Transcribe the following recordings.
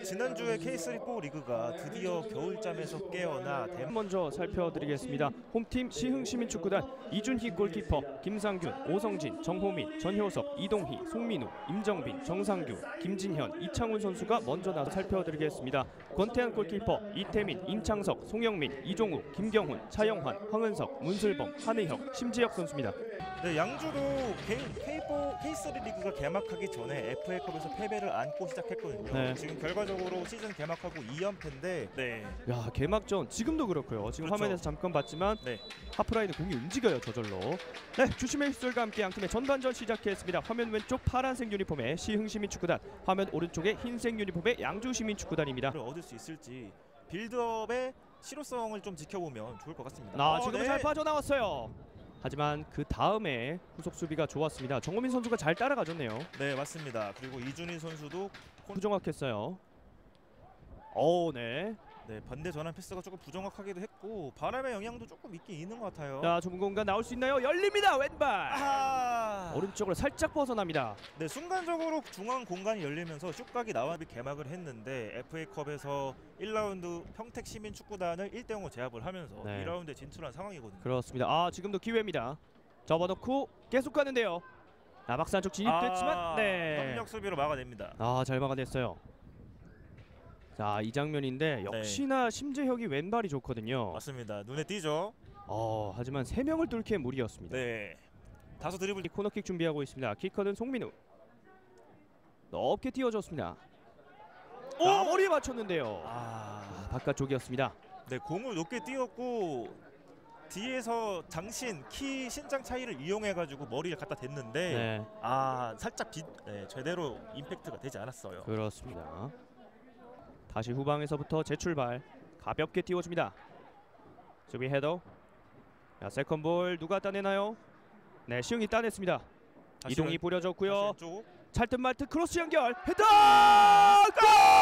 지난주에 K3 리그가 드디어 겨울잠에서 깨어나 먼저 살펴드리겠습니다. 홈팀 시흥시민축구단 이준희 골키퍼, 김상균, 오성진, 정호민, 전효석, 이동희, 송민우, 임정빈, 정상규, 김진현, 이창훈 선수가 먼저 나서 살펴드리겠습니다. 권태한 골키퍼, 이태민, 임창석, 송영민, 이종욱, 김경훈, 차영환, 황은석, 문슬범, 한의혁, 심지혁 선수입니다. 네, 양주도 K3 리그가 개막하기 전에 FA컵에서 패배를 안고 시작했거든요. 네. 지금 결과적으로 시즌 개막하고 2연패인데 네. 야, 개막전 지금도 그렇고요. 지금 그렇죠. 화면에서 잠깐 봤지만 네. 하프라인은 공이 움직여요, 저절로. 네, 주심의 휘슬과 함께 양팀의 전반전 시작했습니다. 화면 왼쪽 파란색 유니폼의 시흥시민축구단, 화면 오른쪽에 흰색 유니폼의 양주시민축구단입니다. 얻을 수 있을지 빌드업의 실효성을 좀 지켜보면 좋을 것 같습니다. 지금은 네. 잘 빠져나왔어요. 하지만 그 다음에 후속 수비가 좋았습니다. 정호민 선수가 잘 따라가줬네요. 네, 맞습니다. 그리고 이준희 선수도 부정확했어요. 네. 네, 반대 전환 패스가 조금 부정확하기도 했고 바람의 영향도 조금 있긴 있는 것 같아요. 자, 좁은 공간 나올 수 있나요? 열립니다. 왼발. 오른쪽으로 살짝 벗어납니다. 네, 순간적으로 중앙 공간이 열리면서 슛각이 나와 개막을 했는데 FA컵에서 1라운드 평택 시민축구단을 1대0으로 제압을 하면서 네. 2라운드에 진출한 상황이거든요. 그렇습니다. 지금도 기회입니다. 접어놓고 계속 가는데요. 박스 안쪽 진입됐지만 네. 협력 수비로 막아냅니다. 잘 막아냈어요. 자, 이 장면인데 역시나 심재혁이 왼발이 좋거든요. 맞습니다. 눈에 띄죠. 하지만 3명을 뚫기엔 무리였습니다. 네. 다소 드리블. 코너킥 준비하고 있습니다. 키커는 송민우. 넓게 띄워줬습니다. 머리에 맞췄는데요. 바깥쪽이었습니다. 네, 공을 높게 띄웠고 뒤에서 장신 키 신장 차이를 이용해가지고 머리를 갖다 댔는데 네. 살짝 제대로 임팩트가 되지 않았어요. 그렇습니다. 다시 후방에서부터 재출발. 가볍게 띄워줍니다. 수비 헤더. 세컨볼 누가 따내나요? 네, 시흥이 따냈습니다. 이동이 뿌려줬고요. 찰듯 말듯 크로스 연결. 헤더! 골!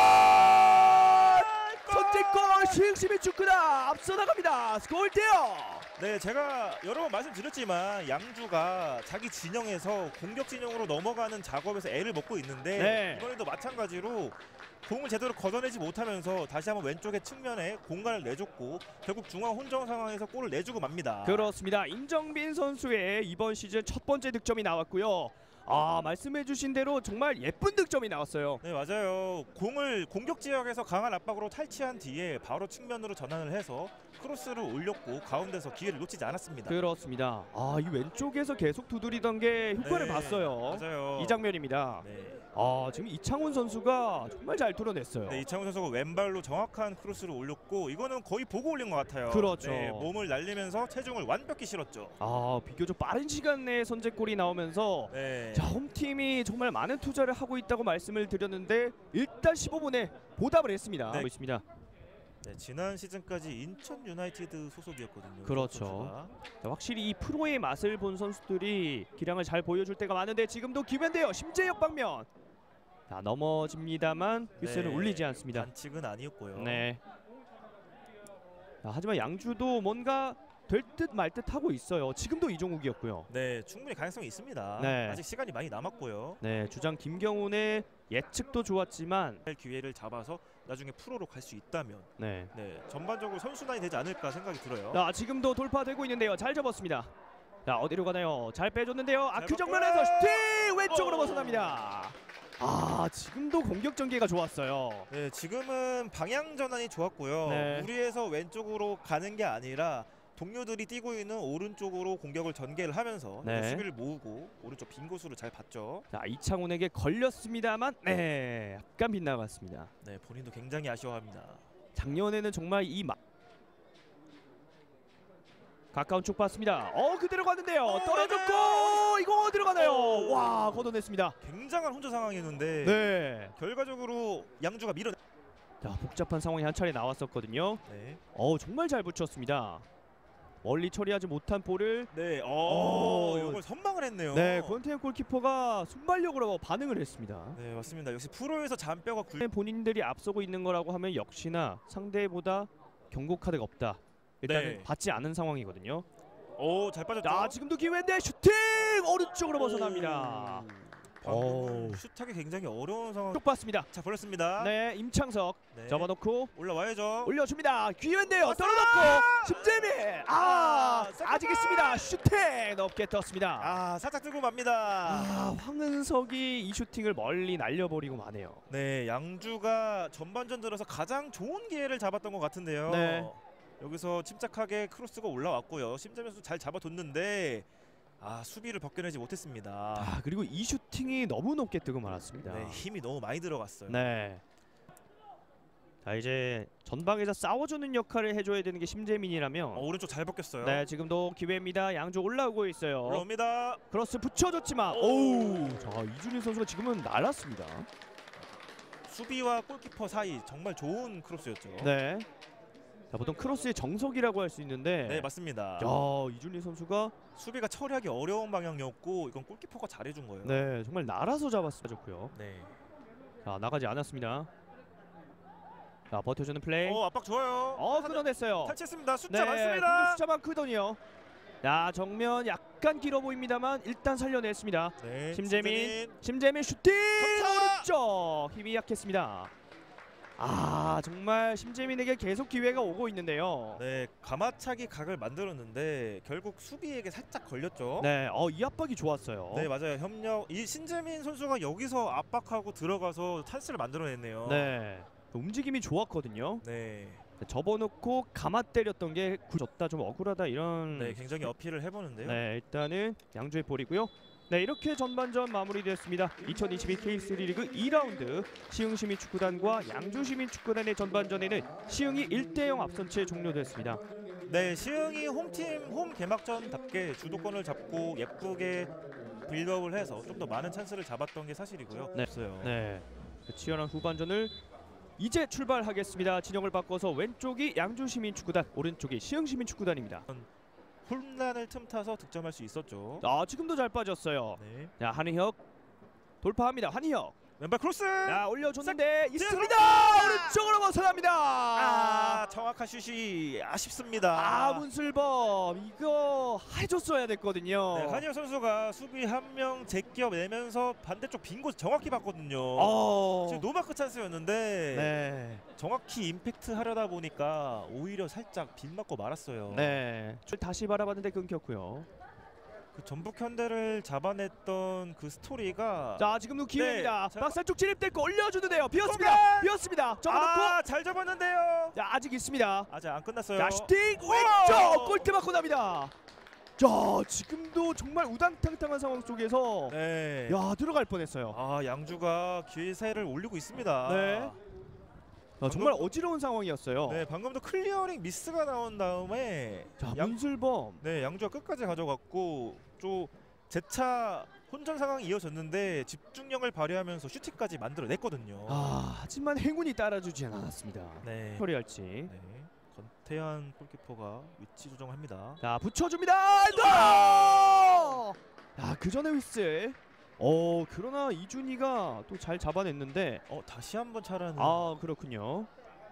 선제골! 시흥시민축구단 앞서 나갑니다. 골대요. 네, 제가 여러 번 말씀드렸지만 양주가 자기 진영에서 공격 진영으로 넘어가는 작업에서 애를 먹고 있는데 네. 이번에도 마찬가지로 공을 제대로 걷어내지 못하면서 다시 한번 왼쪽의 측면에 공간을 내줬고 결국 중앙 혼전 상황에서 골을 내주고 맙니다. 그렇습니다. 임정빈 선수의 이번 시즌 첫 번째 득점이 나왔고요. 말씀해주신 대로 정말 예쁜 득점이 나왔어요. 네, 맞아요. 공을 공격 지역에서 강한 압박으로 탈취한 뒤에 바로 측면으로 전환을 해서 크로스를 올렸고 가운데서 기회를 놓치지 않았습니다. 그렇습니다. 이 왼쪽에서 계속 두드리던 게 효과를 봤어요. 맞아요. 이 장면입니다. 네. 지금 이창훈 선수가 정말 잘 뚫어냈어요. 네, 이창훈 선수가 왼발로 정확한 크로스를 올렸고 이거는 거의 보고 올린 것 같아요. 그렇죠. 네, 몸을 날리면서 체중을 완벽히 실었죠. 비교적 빠른 시간 내에 선제골이 나오면서 네. 자, 홈팀이 정말 많은 투자를 하고 있다고 말씀을 드렸는데 일단 15분에 보답을 했습니다. 네. 있습니다. 네, 지난 시즌까지 인천 유나이티드 소속이었거든요. 그렇죠. 자, 확실히 이 프로의 맛을 본 선수들이 기량을 잘 보여줄 때가 많은데 지금도 기회인데요. 심재혁 방면. 넘어집니다만 휘슬은 울리지 않습니다. 반칙은 아니었고요. 네. 하지만 양주도 뭔가 될 듯 말 듯 하고 있어요. 지금도 이종욱이었고요. 네, 충분히 가능성이 있습니다. 네. 아직 시간이 많이 남았고요. 네, 주장 김경훈의 예측도 좋았지만 기회를 잡아서 나중에 프로로 갈 수 있다면 네, 전반적으로 선수단이 되지 않을까 생각이 들어요. 지금도 돌파되고 있는데요. 잘 접었습니다. 어디로 가나요? 잘 빼줬는데요. 그 정면에서 슈팅! 왼쪽으로 벗어납니다. 지금도 공격 전개가 좋았어요. 네, 지금은 방향 전환이 좋았고요. 네. 무리해서 왼쪽으로 가는 게 아니라 동료들이 뛰고 있는 오른쪽으로 공격을 전개를 하면서 네. 수비를 모으고 오른쪽 빈 곳으로 잘 봤죠. 이창훈에게 걸렸습니다만 약간 빗나갔습니다. 네, 본인도 굉장히 아쉬워합니다. 작년에는 정말 가까운 쪽 봤습니다. 그대로 갔는데요. 떨어졌고 이거 어디로 가나요? 와, 걷어냈습니다. 굉장한 혼자 상황이었는데 네. 결과적으로 양주가 복잡한 상황이 한 차례 나왔었거든요. 네. 정말 잘 붙였습니다. 멀리 처리하지 못한 볼을 이걸 선방을 했네요. 네, 권태현 골키퍼가 순발력으로 반응을 했습니다. 네, 맞습니다. 역시 프로에서 잔뼈가 본인들이 앞서고 있는 거라고 하면 역시나 상대보다 경고 카드가 없다. 일단은 받지 않은 상황이거든요. 잘 빠졌죠. 지금도 기회인데 슈팅! 오른쪽으로 벗어납니다. 방금 슛하기 굉장히 어려운 상황. 쪽 봤습니다. 자, 벌렸습니다. 네, 임창석 네. 접어놓고 올라와야죠. 올려줍니다. 기회인데요. 왔어요! 떨어졌고 심재민 세컨볼! 아직 있습니다. 슈팅 높게 떴습니다. 살짝 들고 맙니다. 황은석이 이 슈팅을 멀리 날려버리고 마네요. 네, 양주가 전반전 들어서 가장 좋은 기회를 잡았던 것 같은데요. 네. 여기서 침착하게 크로스가 올라왔고요. 심재민 선수 잘 잡아뒀는데 수비를 벗겨내지 못했습니다. 그리고 이 슈팅이 너무 높게 뜨고 말았습니다. 네, 힘이 너무 많이 들어갔어요. 네. 자, 이제 전방에서 싸워주는 역할을 해줘야 되는 게 심재민이라면 오른쪽 잘 벗겼어요. 네, 지금도 기회입니다. 양주 올라오고 있어요. 올라옵니다. 크로스 붙여줬지만 자, 이준희 선수가 지금은 날았습니다. 수비와 골키퍼 사이 정말 좋은 크로스였죠. 네. 자, 보통 크로스의 정석이라고 할 수 있는데 네, 맞습니다. 이준희 선수가 수비가 처리하기 어려운 방향이었고 이건 골키퍼가 잘해준 거예요. 네, 정말 날아서 잡았어요. 네. 자, 나가지 않았습니다. 자, 버텨주는 플레이. 압박 좋아요. 끊어냈어요. 탈취했습니다. 숫자 네, 많습니다. 공격 숫자 많거든요. 자, 정면 약간 길어 보입니다만 일단 살려냈습니다. 네, 심재민 슈팅 감사! 오른쪽 힘이 약했습니다. 정말 심재민에게 계속 기회가 오고 있는데요. 네, 가마차기 각을 만들었는데 결국 수비에게 살짝 걸렸죠. 네, 이 압박이 좋았어요. 네, 맞아요. 이 신재민 선수가 여기서 압박하고 들어가서 찬스를 만들어냈네요. 네, 움직임이 좋았거든요. 네, 접어놓고 가마 때렸던 게 졌다 좀 억울하다 이런. 네, 굉장히 어필을 해보는데요. 네, 일단은 양주의 볼이고요. 네, 이렇게 전반전 마무리됐습니다. 2022 K3 리그 2라운드 시흥시민축구단과 양주시민축구단의 전반전에는 시흥이 1대0 앞선 채 종료됐습니다. 네, 시흥이 홈 개막전답게 주도권을 잡고 예쁘게 빌드업을 해서 좀 더 많은 찬스를 잡았던 게 사실이고요. 네. 없어요. 네, 치열한 후반전을 이제 출발하겠습니다. 진영을 바꿔서 왼쪽이 양주시민축구단, 오른쪽이 시흥시민축구단입니다. 혼란을 틈타서 득점할 수 있었죠. 지금도 잘 빠졌어요. 네. 자, 한희혁 돌파합니다. 한희혁. 왼발 크로스. 자, 올려줬는데 있습니다. 들어갑니다. 오른쪽으로 벗어납니다. 정확한 슛이 아쉽습니다. 문슬범 이거 해줬어야 됐거든요. 네, 한희혁 선수가 수비 한 명 제껴내면서 반대쪽 빈 곳 정확히 봤거든요. 지금 노마크 찬스였는데 네. 정확히 임팩트 하려다 보니까 오히려 살짝 빈 맞고 말았어요. 네. 다시 바라봤는데 끊겼고요. 그 전북 현대를 잡아냈던 그 스토리가 자, 지금도 기회입니다. 네, 박스 쪽 진입됐고 올려주는데요. 비었습니다. 비었습니다. 접어놓고 잘 잡았는데요. 자, 아직 있습니다. 아직 안 끝났어요. 자, 슈팅 왼쪽 골대 맞고 납니다. 자, 지금도 정말 우당탕탕한 상황 속에서 네. 들어갈 뻔했어요. 양주가 기세를 올리고 있습니다. 네. 정말 어지러운 상황이었어요. 네, 방금도 클리어링 미스가 나온 다음에 자, 문슬범. 네, 양주가 끝까지 가져갔고 좀 재차 혼전 상황이 이어졌는데 집중력을 발휘하면서 슈팅까지 만들어냈거든요. 하지만 행운이 따라주지 않았습니다. 네. 처리할지. 네. 권태환 골키퍼가 위치 조정합니다. 자, 붙여줍니다. 그 전에 휘슬. 그러나 이준희가 또 잘 잡아냈는데 다시 한번 차라는. 그렇군요.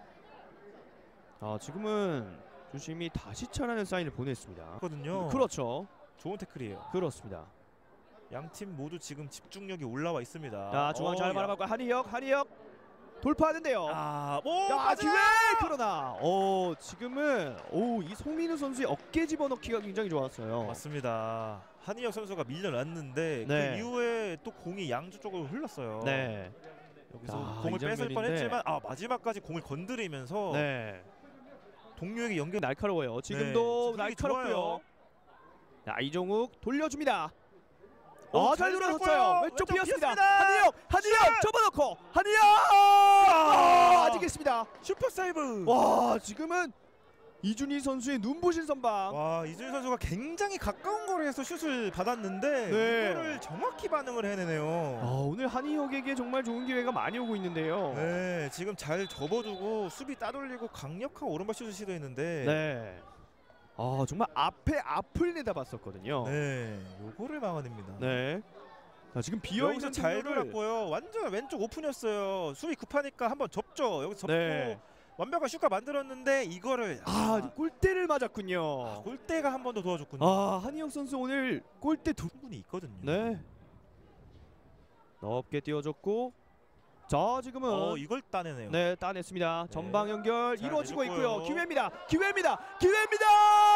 지금은 주심이 다시 차라는 사인을 보냈습니다. 거든요. 그렇죠. 좋은 태클이에요. 그렇습니다. 양 팀 모두 지금 집중력이 올라와 있습니다. 자, 중앙 잘 바라봤고 한희혁 돌파하는데요. 기회! 그러나 지금은 이 송민우 선수의 어깨 집어넣기가 굉장히 좋았어요. 맞습니다. 한희혁 선수가 밀려났는데 네. 그 이후에 또 공이 양주 쪽으로 흘렀어요. 네. 여기서 공을 이 뺏을 장면인데. 뻔했지만 마지막까지 공을 건드리면서 네. 동료에게 연결. 날카로워요. 지금도 네, 날카롭고요. 좋아요. 자, 이종욱 돌려줍니다. 잘 잘 돌아섰어요. 들어갔고요. 왼쪽 왼쪽 비었습니다. 비었습니다. 한희혁 접어놓고 한희혁 아직 있습니다. 슈퍼 세이브. 지금은 이준희 선수의 눈부신 선방. 이준희 선수가 굉장히 가까운 거리에서 슛을 받았는데 네. 이거를 정확히 반응을 해내네요. 오늘 한희혁에게 정말 좋은 기회가 많이 오고 있는데요. 네, 지금 잘 접어두고 수비 따돌리고 강력한 오른발 슛을 시도했는데 네. 정말 앞을 내다봤었거든요. 네, 요거를 막아냅니다. 네. 자, 지금 비어 있는 여기서 잘 돌았고요. 완전 왼쪽 오픈이었어요. 수비 급하니까 한번 접죠. 여기서 접고 네. 완벽한 슛가 만들었는데 이거를 골대를 맞았군요. 골대가 한 번 더 도와줬군요. 한희혁 선수 오늘 골대 충분히 있거든요. 네. 넓게 띄워줬고, 자 지금은 이걸 따내네요. 네 따냈습니다. 네. 전방 연결 잘 이루어지고 내줬고요. 있고요. 기회입니다. 기회입니다. 기회입니다.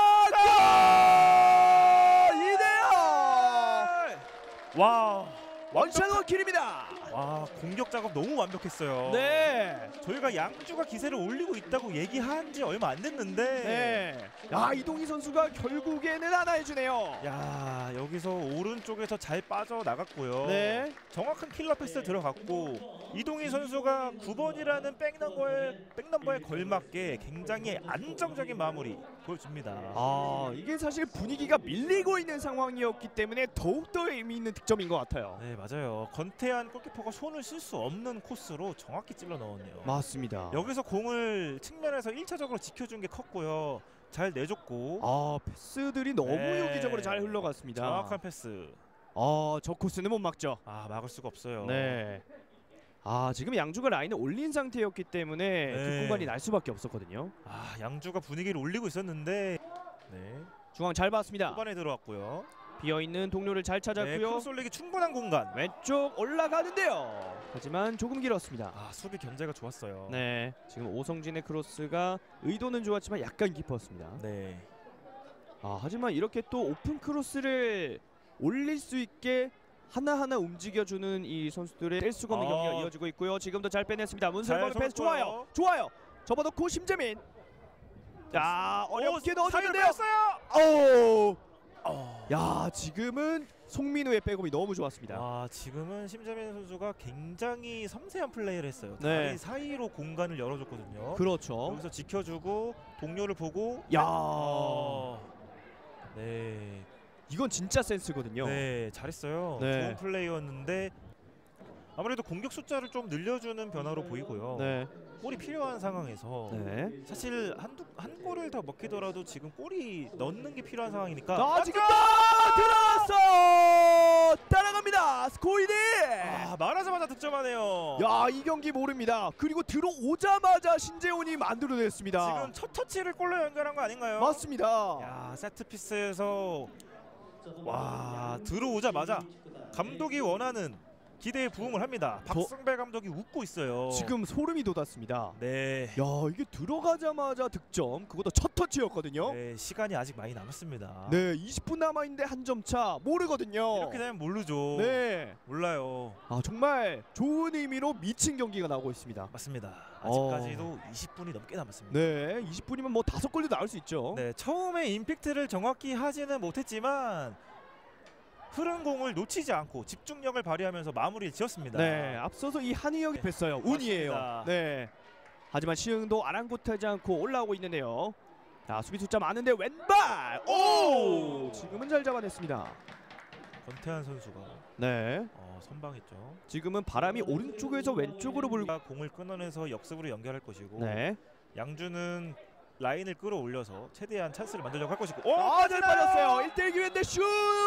골! 이대요. 와, 원샷원 킬입니다. 와, 공격 작업 너무 완벽했어요. 네. 저희가 양주가 기세를 올리고 있다고 얘기한 지 얼마 안 됐는데 네. 야 이동희 선수가 결국에는 하나 해주네요. 야, 여기서 오른쪽에서 잘 빠져나갔고요. 네. 정확한 킬러 패스 들어갔고 이동희 선수가 9번이라는 백넘버에 걸맞게 굉장히 안정적인 마무리 보여줍니다. 아 이게 사실 분위기가 밀리고 있는 상황이었기 때문에 더욱더 의미 있는 득점인 것 같아요. 네, 맞아요. 권태환 골키퍼가 손을 쓸 수 없는 코스로 정확히 찔러 넣었네요. 맞습니다. 여기서 공을 측면에서 1차적으로 지켜준 게 컸고요. 잘 내줬고 아 패스들이 너무 네. 유기적으로 잘 흘러갔습니다. 정확한 패스. 저 코스는 못 막죠. 막을 수가 없어요. 네. 지금 양주가 라인을 올린 상태였기 때문에 네. 뒷공간이 날 수밖에 없었거든요. 양주가 분위기를 올리고 있었는데 네, 중앙 잘 봤습니다. 후반에 들어왔고요. 비어있는 동료를 잘 네, 찾았고요. 크로스 올리기 충분한 공간. 왼쪽 올라가는데요. 하지만 조금 길었습니다. 수비 견제가 좋았어요. 네, 지금 오성진의 크로스가 의도는 좋았지만 약간 깊었습니다. 네. 하지만 이렇게 또 오픈 크로스를 올릴 수 있게 하나하나 움직여주는 이 선수들의 뗄 수가 없는 경기가 이어지고 있고요. 지금도 잘 빼냈습니다. 문슬범의 잘 패스 접었고요. 좋아요. 접어놓고 심재민. 자 어렵게 넣어줬는데요. 뺐어요. 야 지금은 송민우의 백업이 너무 좋았습니다. 지금은 심재민 선수가 굉장히 섬세한 플레이를 했어요. 네. 다리 사이로 공간을 열어줬거든요. 그렇죠. 여기서 지켜주고 동료를 보고 네. 이건 진짜 센스거든요. 네, 잘했어요. 네. 좋은 플레이였는데 아무래도 공격 숫자를 좀 늘려주는 변화로 보이고요. 네. 골이 필요한 상황에서 네. 사실 한 골을 더 먹히더라도 지금 골이 넣는 게 필요한 상황이니까 지금 들어왔어. 따라갑니다. 스코이디. 말하자마자 득점하네요. 이 경기 모릅니다. 그리고 들어오자마자 신재훈이 만들어냈습니다. 지금 첫 터치를 골로 연결한 거 아닌가요? 맞습니다. 세트 피스에서 들어오자마자 감독이 원하는 기대에 부응을 합니다. 박승배 감독이 웃고 있어요. 지금 소름이 돋았습니다. 네. 이게 들어가자마자 득점. 그것도 첫 터치였거든요. 네, 시간이 아직 많이 남았습니다. 네, 20분 남아있는데 한 점 차. 모르거든요. 이렇게 되면 모르죠. 네. 몰라요. 정말 좋은 의미로 미친 경기가 나오고 있습니다. 맞습니다. 아직까지도 20분이 넘게 남았습니다. 네, 20분이면 뭐 5골도 나올 수 있죠. 네, 처음에 임팩트를 정확히 하지는 못했지만 흐른 공을 놓치지 않고 집중력을 발휘하면서 마무리를 지었습니다. 네, 앞서서 이 한희혁이 뺐어요. 운이에요. 맞습니다. 네. 하지만 시흥도 아랑곳하지 않고 올라오고 있는데요. 수비 숫자 많은데 왼발. 지금은 잘 잡아냈습니다. 권태환 선수가 네. 선방했죠. 지금은 바람이 오른쪽에서 왼쪽으로 불고 공을 끊어내서 역습으로 연결할 것이고 네. 양주는 라인을 끌어올려서 최대한 찬스를 만들려고 할 것이고 잘 빠졌어요. 1대1 기회인데 슛!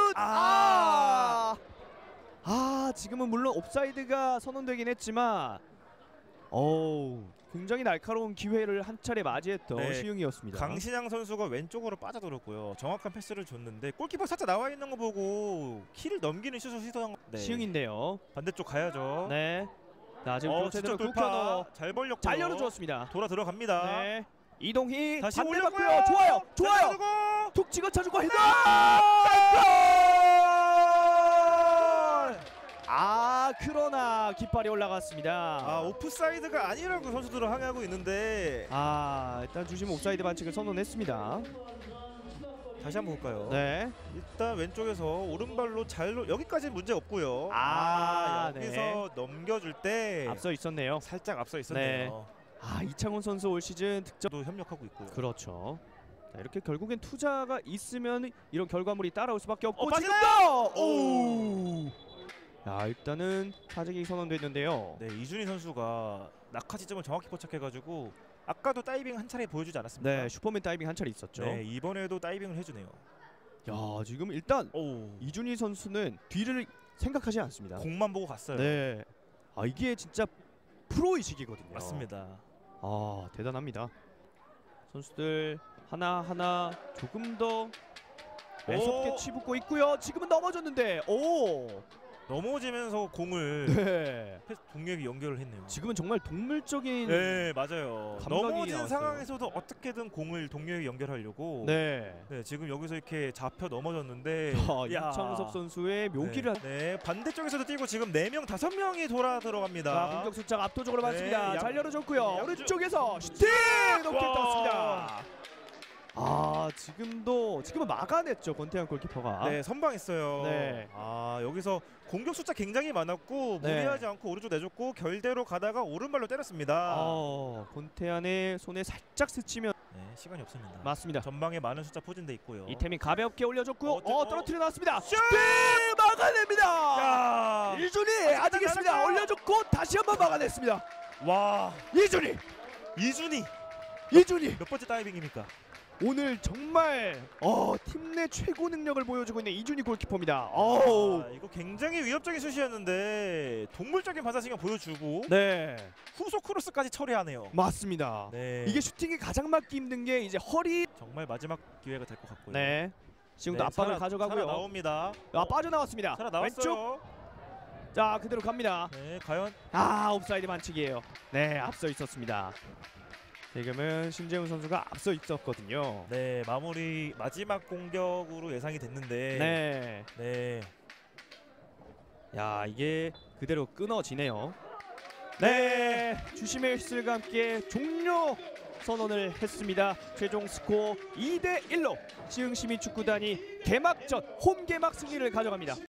지금은 물론 옵사이드가 선언되긴 했지만 굉장히 날카로운 기회를 한 차례 맞이했던 시흥이었습니다. 강신양 선수가 왼쪽으로 빠져들었고요. 정확한 패스를 줬는데 골키퍼 살짝 나와 있는 거 보고 키를 넘기는 슛을 시도한 시흥인데요. 반대쪽 가야죠. 네. 지금 뒤쪽 제대로 돌파 잘 벌렸고요. 잘 열어주었습니다. 돌아 들어갑니다. 네. 이동희 다시 반대 올렸고요. 맞고요. 좋아요. 툭 찍어 차주고 헤더. 그러나 깃발이 올라갔습니다. 오프사이드가 아니라고 선수들은 항의하고 있는데 일단 주심 옵사이드 반칙을 선언했습니다. 다시 한번 볼까요? 네. 일단 왼쪽에서 오른발로 여기까지는 문제 없고요. 여기서 넘겨줄 때 앞서 있었네요. 살짝 앞서 있었네요. 이창훈 선수 올 시즌 득점도 협력하고 있고요. 그렇죠. 이렇게 결국엔 투자가 있으면 이런 결과물이 따라올 수밖에 없고 지금도 일단은 타직이 선언됐는데요. 네, 이준희 선수가 낙하 지점을 정확히 포착해가지고 아까도 다이빙 한 차례 보여주지 않았습니까? 네, 슈퍼맨 다이빙 한 차례 있었죠. 네, 이번에도 다이빙을 해주네요. 지금 일단 이준희 선수는 뒤를 생각하지 않습니다. 공만 보고 갔어요. 네, 이게 진짜 프로의식이거든요. 맞습니다. 대단합니다. 선수들 하나하나 조금 더 매섭게 치붙고 있고요. 지금은 넘어졌는데 넘어지면서 공을 네. 동료에게 연결을 했네요. 지금은 정말 동물적인 네, 맞아요. 감각이 넘어진 나왔어요. 상황에서도 어떻게든 공을 동료에게 연결하려고. 네. 네, 지금 여기서 이렇게 잡혀 넘어졌는데 야. 이창섭 선수의 묘기를 네, 반대쪽에서도 뛰고 지금 4명, 5명이 돌아 들어갑니다. 자, 공격 숫자가 압도적으로 네, 많습니다. 잘 열어줬고요. 양- 오른쪽에서 슈팅 높게 와. 떴습니다. 지금은 막아냈죠, 권태환 골키퍼가. 네, 선방했어요. 네. 여기서 공격 숫자 굉장히 많았고 네. 무리하지 않고 오른쪽 내줬고 결대로 가다가 오른발로 때렸습니다. 권태환의 손에 살짝 스치면 네, 시간이 없습니다. 맞습니다. 전방에 많은 숫자 포진돼 있고요. 이태민 가볍게 올려줬고요. 떨어뜨려 놨습니다. 슛! 막아냅니다. 야! 이준이 아직 있습니다. 날아가요. 올려줬고 다시 한번 막아냈습니다. 와, 이준이 이준이 몇 번째 다이빙입니까? 오늘 정말 팀 내 최고 능력을 보여주고 있는 이준이 골키퍼입니다. 이거 굉장히 위협적인 슛이었는데 동물적인 반사신경 보여주고 네, 후속 크로스까지 처리하네요. 맞습니다. 네, 이게 슈팅이 가장 막기 힘든 게 이제 허리. 정말 마지막 기회가 될 것 같고요. 네, 지금도 압박을 가져가고요. 나옵니다. 빠져나왔습니다. 살아 나왔어요. 왼쪽. 자, 그대로 갑니다. 네, 과연 옵사이드 반칙이에요. 네, 앞서 있었습니다. 지금은 신재훈 선수가 앞서 있었거든요. 네, 마무리 마지막 공격으로 예상이 됐는데 네. 네. 이게 그대로 끊어지네요. 네, 주심의 휘슬과 함께 종료 선언을 했습니다. 최종 스코어 2대1로 시흥시민축구단이 개막전 홈 개막 승리를 가져갑니다.